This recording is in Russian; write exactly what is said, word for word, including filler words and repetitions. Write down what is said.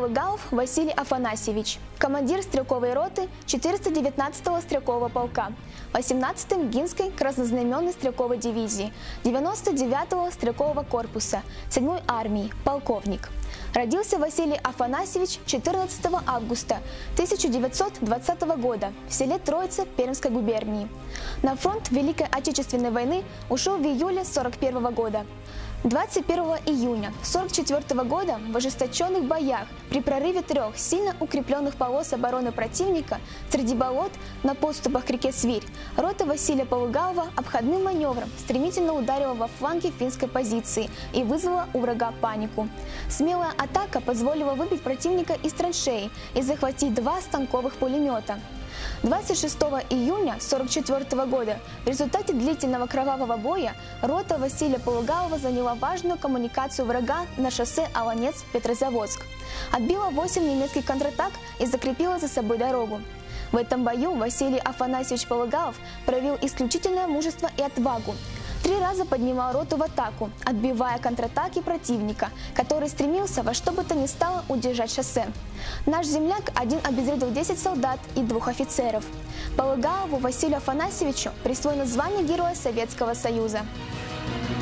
Полыгалов Василий Афанасьевич, командир стрелковой роты четыреста девятнадцатого стрелкового полка, восемнадцатой Мгинской краснознаменной стрелковой дивизии, девяносто девятого стрелкового корпуса, седьмой армии, полковник. Родился Василий Афанасьевич четырнадцатого августа тысяча девятьсот двадцатого года в селе Троица Пермской губернии. На фронт Великой Отечественной войны ушел в июле сорок первого года. двадцать первого июня сорок четвёртого года в ожесточенных боях при прорыве трех сильно укрепленных полос обороны противника среди болот на подступах к реке Свирь рота Василия Полыгалова обходным маневром стремительно ударила во фланге финской позиции и вызвала у врага панику. Смелая атака позволила выбить противника из траншеи и захватить два станковых пулемета. двадцать шестого июня сорок четвёртого года в результате длительного кровавого боя рота Василия Полыгалова заняла важную коммуникацию врага на шоссе Аланец-Петрозаводск, отбила восемь немецких контратак и закрепила за собой дорогу. В этом бою Василий Афанасьевич Полыгалов проявил исключительное мужество и отвагу. Три раза поднимал роту в атаку, отбивая контратаки противника, который стремился во что бы то ни стало удержать шоссе. Наш земляк один обезвредил десять солдат и двух офицеров. Полыгалову Василию Афанасьевичу присвоено звание Героя Советского Союза.